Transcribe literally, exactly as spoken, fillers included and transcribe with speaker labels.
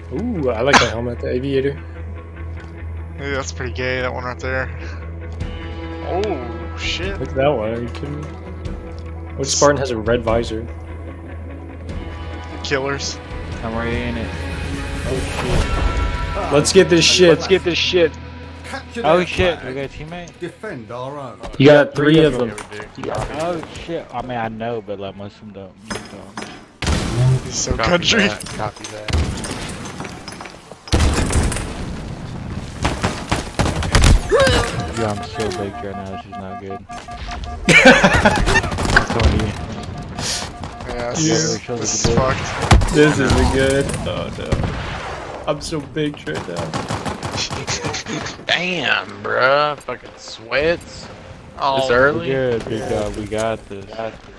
Speaker 1: Ooh, I like that helmet, the aviator.
Speaker 2: Hey, that's pretty gay, that one right there. Oh, shit.
Speaker 1: Look at that one, are you kidding me? Which Spartan has a red visor?
Speaker 2: Killers.
Speaker 3: I'm right in it.
Speaker 1: Oh shit. Let's get this shit.
Speaker 3: Let's get this shit. Oh shit, we got a teammate?
Speaker 4: Defend our own.
Speaker 1: You got three of them.
Speaker 3: Oh shit, I mean I know, but like most of them don't. don't.
Speaker 2: He's so
Speaker 5: Copy
Speaker 2: country.
Speaker 5: That, copy that.
Speaker 3: Yeah, I'm so baked right now, this is not good.
Speaker 2: Yeah, this,
Speaker 1: Yeah.
Speaker 2: is, this is fucked.
Speaker 1: This isn't good. Oh no. I'm so baked right now.
Speaker 5: Damn, bruh. Fucking sweats.
Speaker 2: Oh,
Speaker 5: This early?
Speaker 3: Good, big dog, we got this.